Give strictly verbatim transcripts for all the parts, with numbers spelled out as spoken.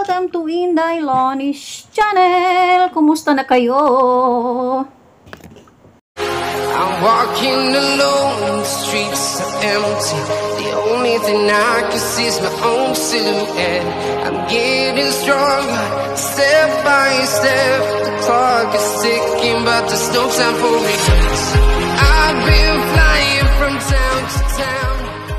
Welcome to Inday Lonish Channel! Kumusta na kayo? I'm walking alone, the streets are empty. The only thing I can see is my own silhouette. I'm getting stronger, step by step. The clock is ticking, but there's no time for regrets. I've been flying from town to town.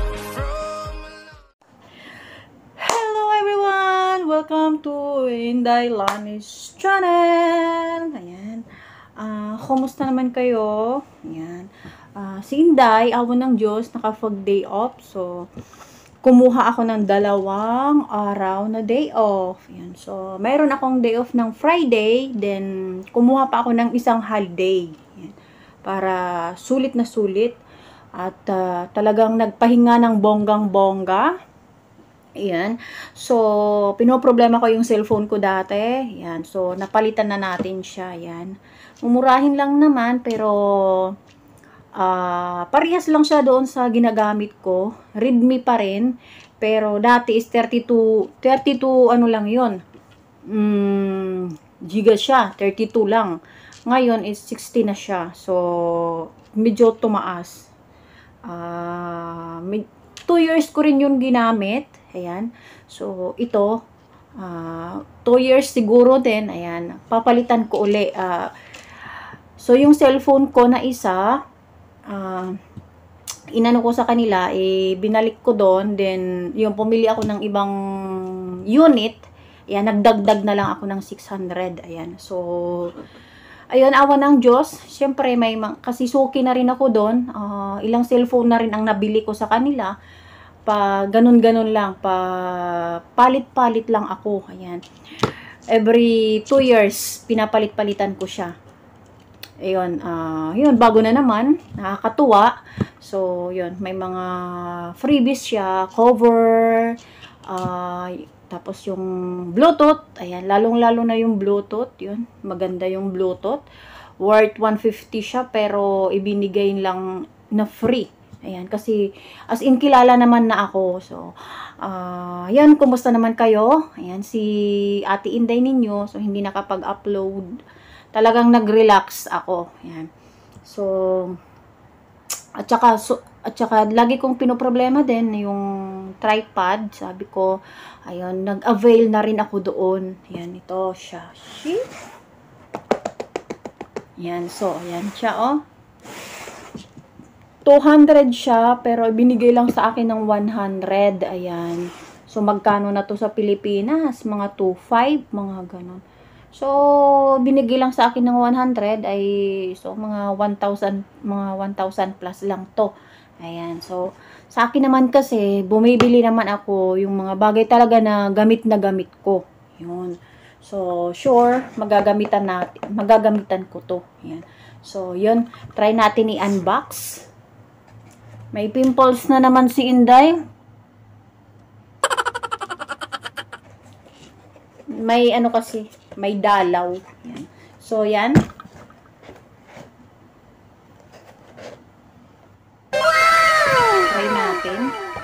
Hello everyone! Welcome to Inday Lonish Channel! Ayan. Uh, kumusta naman kayo? Ayan. Uh, si Inday, awan ng Diyos, nakapag-day off. So, kumuha ako ng dalawang araw na day off. Ayan. So, mayroon akong day off ng Friday. Then, kumuha pa ako ng isang holiday. Ayan. Para sulit na sulit. At uh, talagang nagpahinga ng bonggang-bongga. Ayan. So, pinoproblema ko yung cellphone ko dati. Ayan. So, napalitan na natin siya. Ayan. Mumurahin lang naman, pero uh, parehas lang siya doon sa ginagamit ko. Redmi pa rin. Pero dati is thirty-two, thirty-two ano lang yun. Mm, giga siya. thirty-two lang. Ngayon is sixty na siya. So, medyo tumaas. Uh, two years ko rin yun ginamit. Ayan. So, ito, uh, two years siguro din. Ayan. Papalitan ko uli. Uh, so, yung cellphone ko na isa, uh, inano ko sa kanila, eh, binalik ko doon. Then, yung pumili ako ng ibang unit. Ayan, nagdagdag na lang ako ng six hundred. Ayan. So, ayun, awa ng Diyos. Siyempre, may, kasi suki na rin ako doon. Uh, ilang cellphone na rin ang nabili ko sa kanila. Pa ganun-ganun lang, pa palit-palit lang ako. Ayan. Every two years, pinapalit-palitan ko siya. Ayun, uh, yun, bago na naman. Nakakatuwa. So, yun, may mga freebies siya, cover, uh, tapos yung Bluetooth. Ayan, lalong-lalo na yung Bluetooth. Yun, maganda yung Bluetooth. Worth one fifty siya, pero ibinigay lang na free. Ayan, kasi as in kilala naman na ako. So, uh, yan, kumusta naman kayo? Ayan, si Ate Inday ninyo. So, hindi nakapag-upload. Talagang nag-relax ako. Ayan. So, at saka, so, at saka, lagi kong pinoproblema din yung tripod. Sabi ko, ayun, nag-avail na rin ako doon. Ayan, ito siya. See? Ayan, so, ayan siya, oh. two hundred siya, pero binigay lang sa akin ng one hundred. Ayan. So, magkano na to sa Pilipinas? Mga two five, mga ganon. So, binigay lang sa akin ng one hundred ay, so, mga one thousand, mga one thousand plus lang to. Ayan. So, sa akin naman kasi, bumibili naman ako yung mga bagay talaga na gamit na gamit ko. Yun. So, sure, magagamitan natin, magagamitan ko to. Ayan. So, yun. Try natin i-unbox. May pimples na naman si Inday. May ano kasi, may dalaw. Yan. So, yan. Wow! Try natin.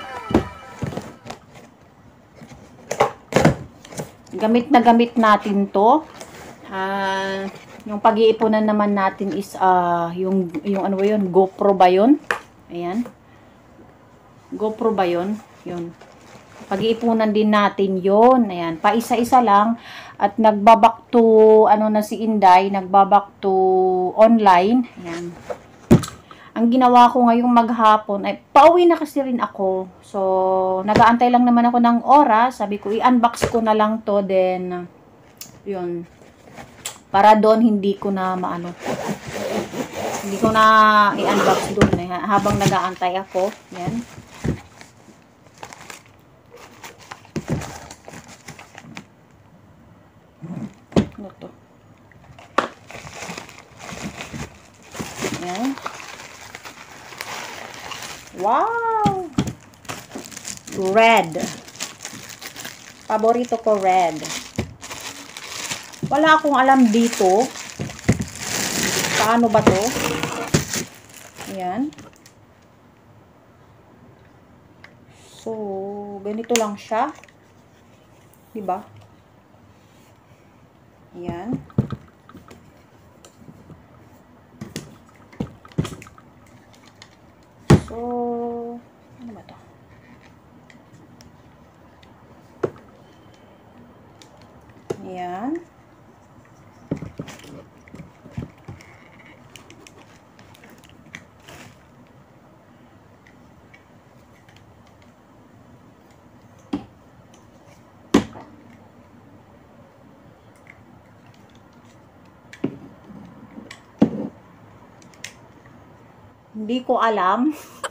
Gamit na gamit natin to. Uh, yung pag-iipunan naman natin is, uh, yung, yung ano ba yun, GoPro ba yun? Ayan. GoPro ba yun? Yun. Pag-iipunan din natin yun. Ayan. Paisa-isa lang. At nagbabak to, ano na si Inday, nagbabak to online. Ayan. Ang ginawa ko ngayong maghapon, ay pauwi na kasi rin ako. So, nag-aantay lang naman ako ng oras. Sabi ko, i-unbox ko na lang to. Then, yun. Para doon, hindi ko na maano. Hindi ko na i-unbox doon eh, habang nag-aantay ako. Yan. Ano to? Yan. Wow! Red. Paborito ko red. Wala akong alam dito. Paano ba to? Ayan. So, ganito lang siya. Diba? Ayan. So, ano ba to? Ayan. Hindi ko alam.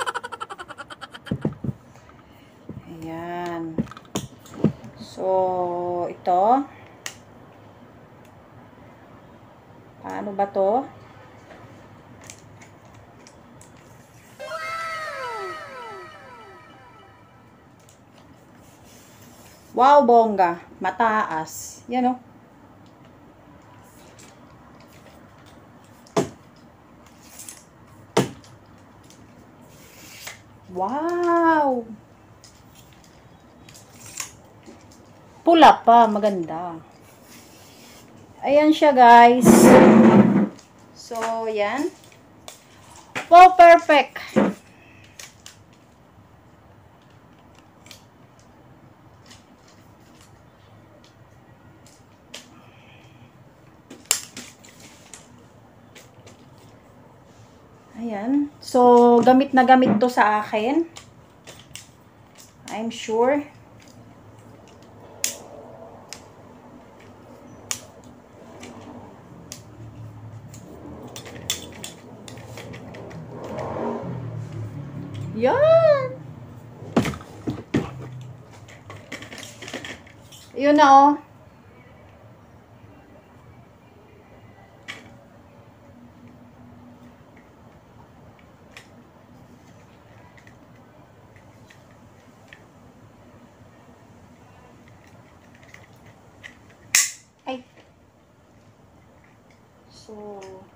Ayan. So, ito. Paano ba to? Wow, bongga. Mataas. Yan o. Wow! Pula pa. Maganda. Ayan siya, guys. So, yan. Wow, perfect. Ayan. So, gamit na gamit to sa akin. I'm sure. Yan. Yun na oh. Ay. So,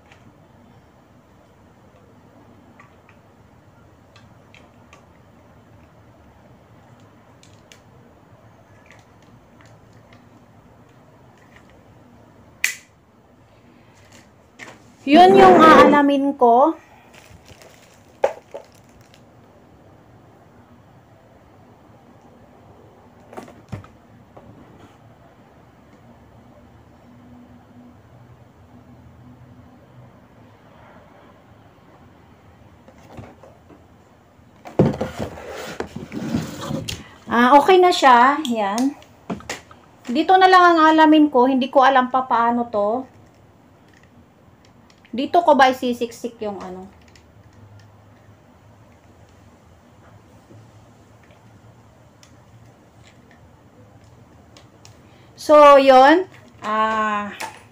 yun yung aalamin ko. Ah, okay na siya. Yan. Dito na lang ang alamin ko. Hindi ko alam pa paano to. Dito ko ba isisiksik yung ano? So, yun. Ah,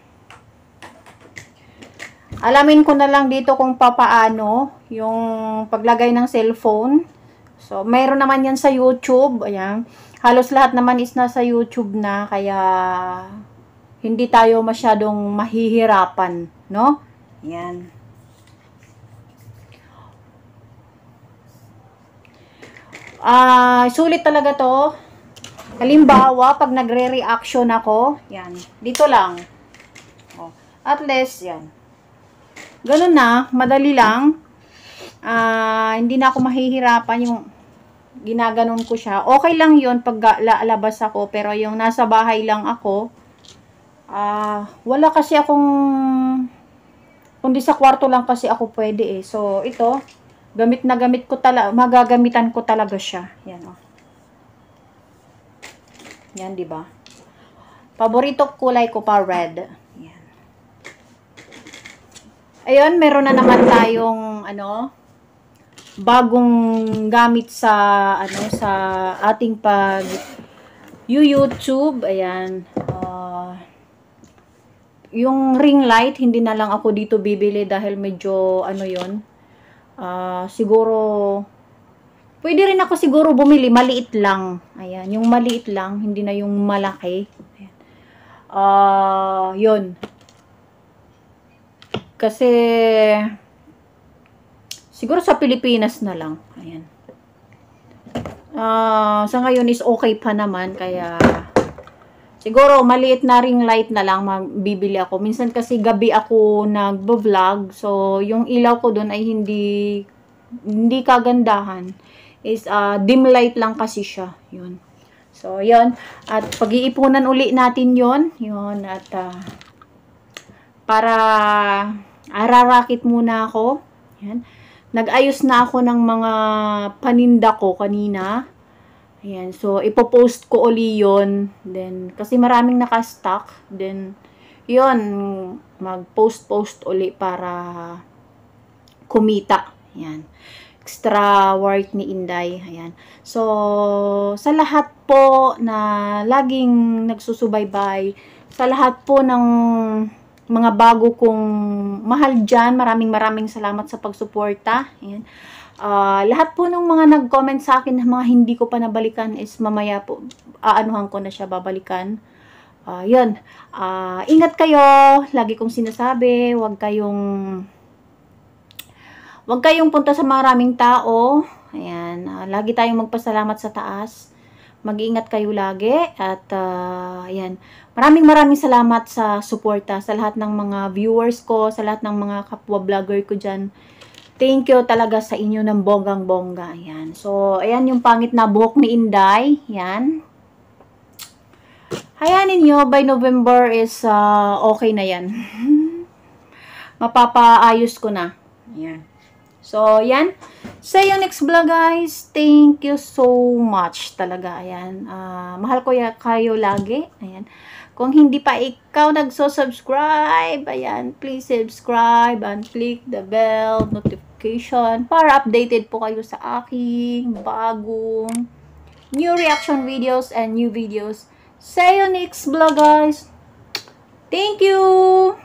alamin ko na lang dito kung papaano yung paglagay ng cellphone. So, mayroon naman yan sa YouTube. Ayan. Halos lahat naman is nasa YouTube na. Kaya, hindi tayo masyadong mahihirapan. No? Ayan. Ah, sulit talaga to. Halimbawa, pag nagre-reaction ako, yan. Dito lang. Oh, at least, yan. Ganun na. Madali lang. Ah, hindi na ako mahihirapan yung ginaganon ko siya. Okay lang yun pag lalabas ako. Pero yung nasa bahay lang ako, ah, wala kasi akong, kundi sa kwarto lang kasi ako pwede eh. So, ito, gamit na gamit ko talaga, magagamitan ko talaga siya. Yan oh. Yan, di ba? Paborito kulay ko pa red. Yan. Ayun, meron na naman tayong ano, bagong gamit sa ano sa ating pag YouTube. Ayan. Uh, yung ring light, hindi na lang ako dito bibili dahil medyo ano yon. Uh, siguro pwede rin ako siguro bumili, maliit lang. Ayan, yung maliit lang, hindi na yung malaki. Ayan. Uh, yun. Kasi, siguro sa Pilipinas na lang. Ayan. Uh, sa ngayon is okay pa naman, kaya, siguro maliit na ring light na lang magbibili ako. Minsan kasi gabi ako nagbo-vlog. So, yung ilaw ko doon ay hindi hindi kagandahan. Is uh, dim light lang kasi siya. Yun. So, yun. At pag-iipunan uli natin yun. Yun. At uh, para ararakit muna ako. Yan. Nag-ayos na ako ng mga paninda ko kanina. Ayan. So, ipopost ko uli yun. Then, kasi maraming nakastock. Then, yun. Mag-post-post uli para kumita. Ayan. Extra work ni Inday. Ayan. So, sa lahat po na laging nagsusubaybay, sa lahat po ng mga bago kong mahal dyan, maraming maraming salamat sa pagsuporta. Ayan. Uh, lahat po ng mga nag-comment sa akin na mga hindi ko pa nabalikan is mamaya po, aanuhan ko na siya babalikan. Uh, yun. Uh, ingat kayo. Lagi kong sinasabi, huwag kayong Huwag kayong punta sa maraming tao. Ayan. Uh, lagi tayong magpasalamat sa taas. Mag-iingat kayo lagi. At, uh, ayan. Maraming maraming salamat sa suporta. Sa lahat ng mga viewers ko. Sa lahat ng mga kapwa-vlogger ko dyan. Thank you talaga sa inyo ng bonggang-bongga. Ayan. So, ayan yung pangit na buhok ni Inday. Ayan. Hayanin nyo. By November is uh, okay na yan. Mapapaayos ko na. Ayan. So, yan. See you next vlog, guys. Thank you so much talaga. Ayan. Uh, mahal ko ya kayo lagi. Ayan. Kung hindi pa ikaw nagso-subscribe, ayan, please subscribe and click the bell notification para updated po kayo sa aking bagong new reaction videos and new videos. See you next vlog, guys. Thank you!